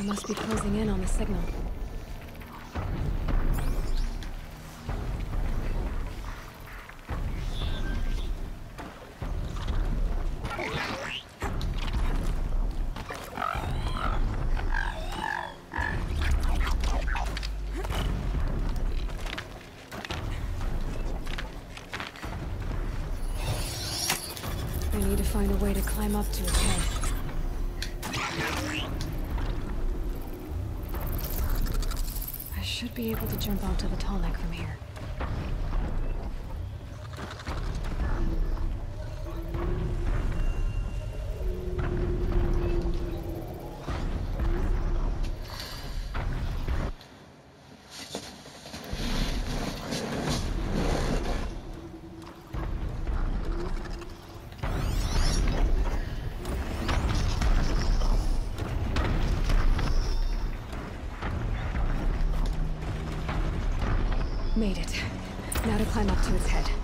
must be closing in on the signal. I need to find a way to climb up to its head. I should be able to jump onto the tall neck from here. Made it. Now to climb up to its head.